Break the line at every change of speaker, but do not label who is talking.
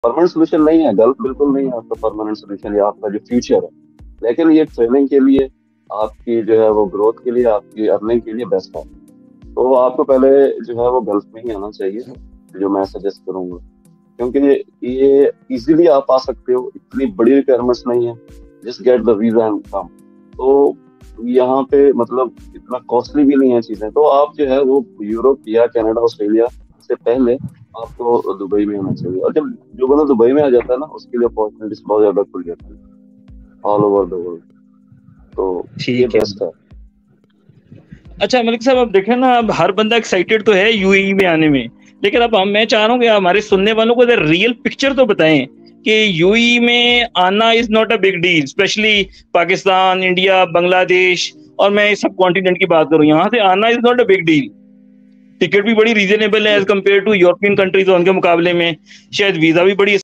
Permanent solution नहीं है, gulf बिल्कुल नहीं है आपका परमानेंट सोल्यूशन या आपका जो फ्यूचर है। लेकिन ये ट्रेनिंग के लिए, आपकी जो है वो ग्रोथ के लिए, आपकी अर्निंग के लिए बेस्ट है। तो आपको पहले जो है वो गल्फ में ही आना चाहिए, जो मैं सजेस्ट करूंगा। क्योंकि ये इजीली आप आ सकते हो, इतनी बड़ी रिक्वायरमेंट्स नहीं है, just get the visa and come. तो यहाँ पे मतलब इतना कॉस्टली भी नहीं है चीजें। तो आप जो है वो यूरोप या कनाडा ऑस्ट्रेलिया से पहले आपको दुबई में आना चाहिए। और जब जो बंदा दुबई में आ जाता है ना, उसके लिए अपॉर्चुनिटीज बहुत ज्यादा खुल जाती है ऑल ओवर द वर्ल्ड। तो ये
ठीक है।
बेस्ट है।
अच्छा मलिक साहब, अब देखें ना, अब हर बंदा एक्साइटेड तो है यूएई में आने में, लेकिन अब मैं चाह रहा हूँ कि हमारे सुनने वालों को रियल पिक्चर तो बताएं कि यूएई में आना is not a big deal, especially Pakistan, India, Bangladesh, और मैं सब कॉन्टिनेंट की बात करूँ, यहाँ से आना is not a big deal. Ticket भी बड़ी रीजनेबल है as compare to European countries, उनके मुकाबले में शायद वीजा भी बड़ी